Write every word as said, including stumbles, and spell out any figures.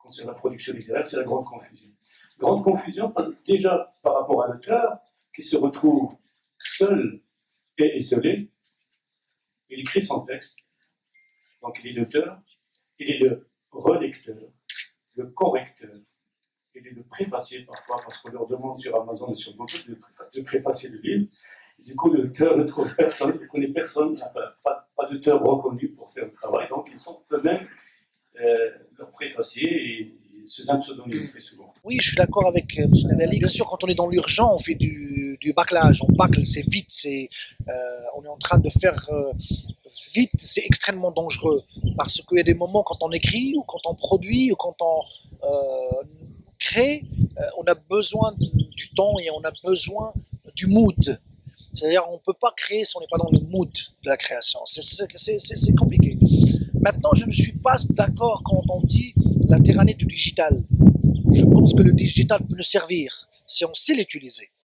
concerne la production littéraire, c'est la grande confusion. Grande confusion déjà par rapport à l'auteur qui se retrouve seul et isolé. Il écrit son texte, donc il est l'auteur, il est le relecteur, le correcteur, il est le préfacier parfois, parce qu'on leur demande sur Amazon et sur beaucoup de, de préfacier le livre. Et du coup, l'auteur ne trouve personne, il ne connaît personne, enfin, pas, pas d'auteur reconnu pour faire le travail, donc ils sont eux-mêmes euh, leurs préfaciers et sous un pseudonyme très souvent. Oui, je suis d'accord avec euh, M. Nadali. Bien sûr, quand on est dans l'urgent, on fait du, du bâclage, on bâcle, c'est vite, c'est, euh, on est en train de faire euh, vite, c'est extrêmement dangereux, parce qu'il y a des moments quand on écrit, ou quand on produit, ou quand on euh, crée, euh, on a besoin du temps et on a besoin du mood. C'est-à-dire on ne peut pas créer si on n'est pas dans le mood de la création, c'est compliqué. Maintenant, je ne suis pas d'accord quand on dit la tyrannie du digital. Je pense que le digital peut nous servir si on sait l'utiliser.